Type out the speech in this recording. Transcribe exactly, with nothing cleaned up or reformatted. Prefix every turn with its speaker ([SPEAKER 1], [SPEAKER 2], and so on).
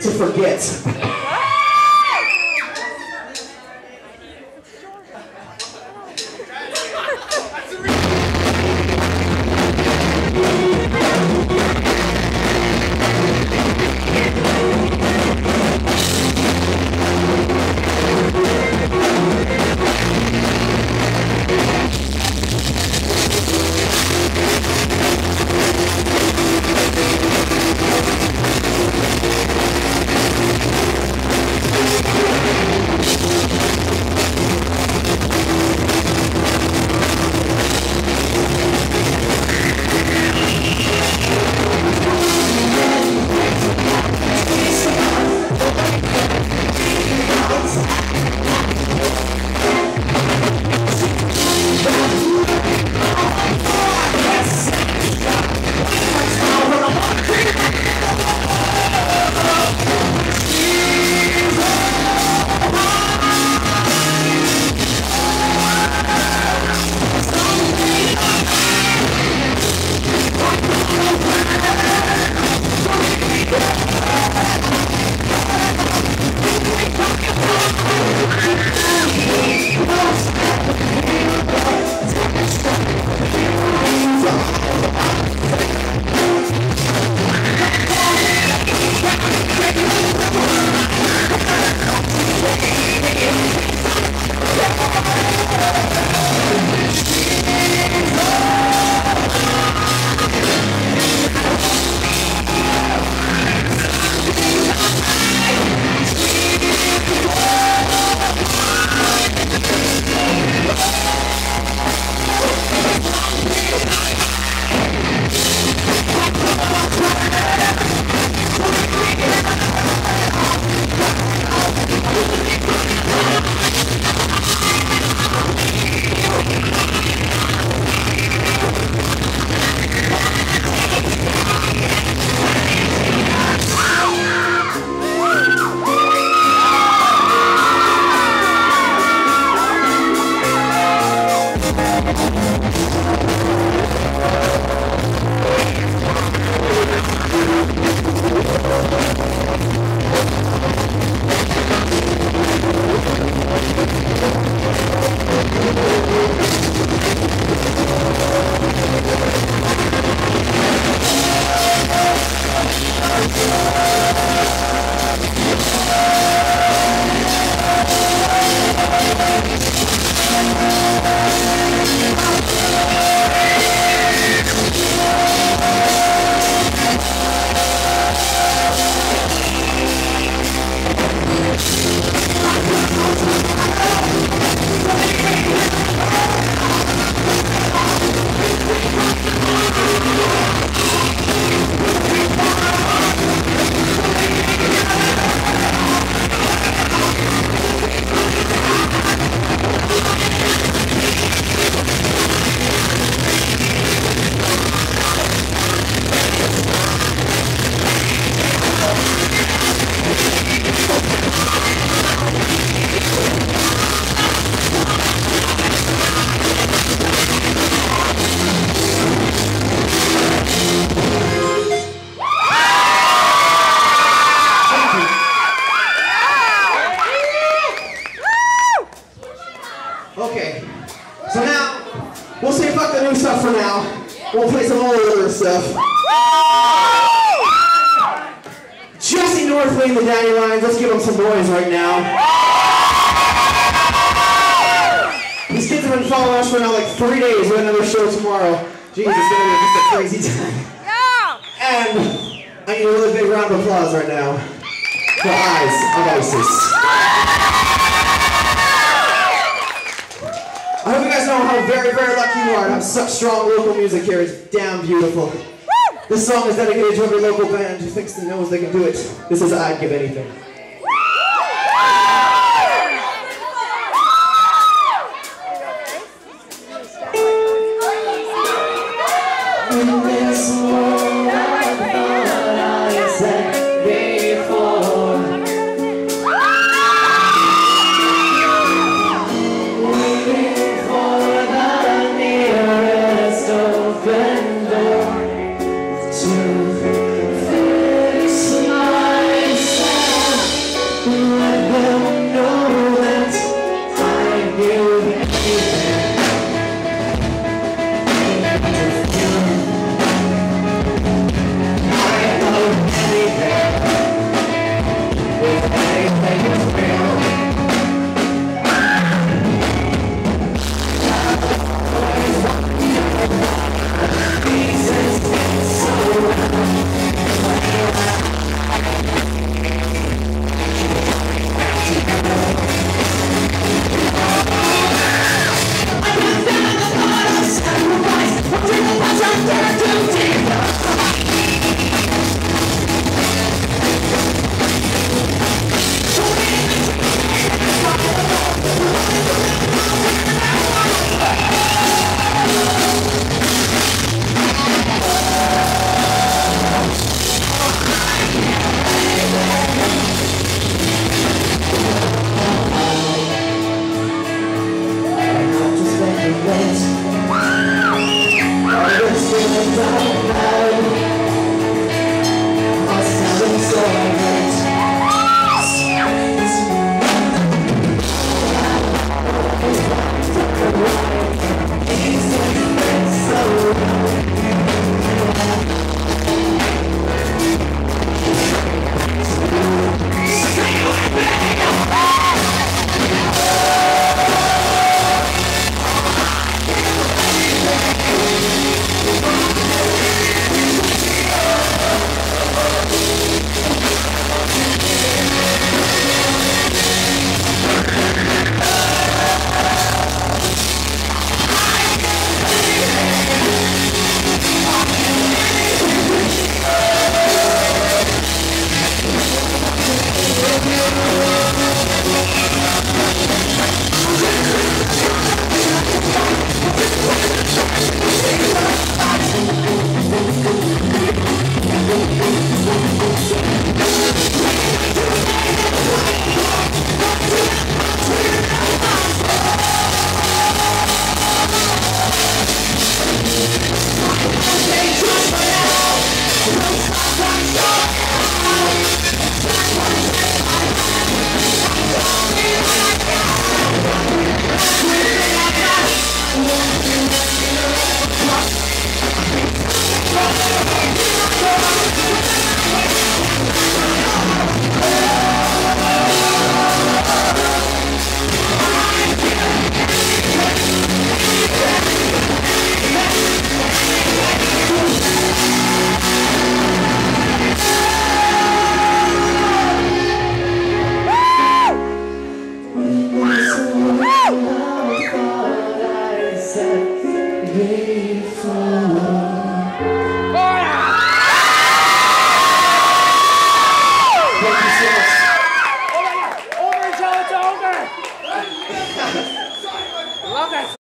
[SPEAKER 1] to forget. Okay, so now, we'll say fuck the new stuff for now. We'll play some older stuff. Jesse North playing the Dandelions. Let's give them some noise right now. These kids have been following us for now like three days. We have another show tomorrow. Jeez, it's gonna be just a crazy time. And I need a really big round of applause right now for Eyes of Isis. I hope you guys know how very, very lucky you are to have such strong local music here. It's damn beautiful. This song is dedicated to every local band who thinks they knows they can do it. This is I'd Give Anything.